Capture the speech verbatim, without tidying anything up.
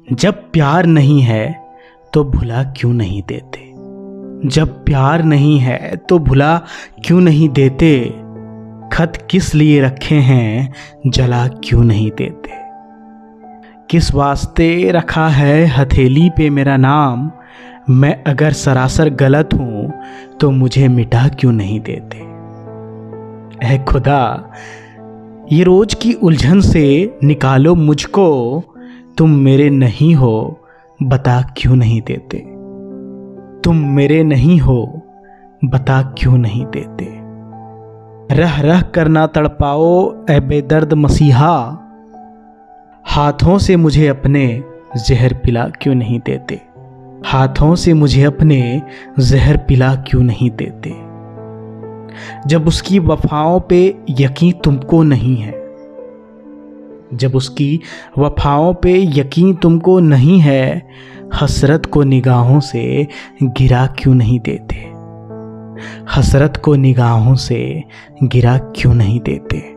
जब प्यार नहीं है तो भुला क्यों नहीं देते। जब प्यार नहीं है तो भुला क्यों नहीं देते। खत किस लिए रखे हैं जला क्यों नहीं देते। किस वास्ते रखा है हथेली पे मेरा नाम। मैं अगर सरासर गलत हूं तो मुझे मिटा क्यों नहीं देते। ऐ खुदा, ये रोज की उलझन से निकालो मुझको। तुम मेरे नहीं हो बता क्यों नहीं देते। तुम मेरे नहीं हो बता क्यों नहीं देते। रह रह कर ना तड़पाओ ऐ बेदर्द मसीहा। हाथों से मुझे अपने जहर पिला क्यों नहीं देते। हाथों से मुझे अपने जहर पिला क्यों नहीं देते। जब उसकी वफाओं पे यकीन तुमको नहीं है। जब उसकी वफाओं पे यकीन तुमको नहीं है। हसरत को निगाहों से गिरा क्यों नहीं देते। हसरत को निगाहों से गिरा क्यों नहीं देते।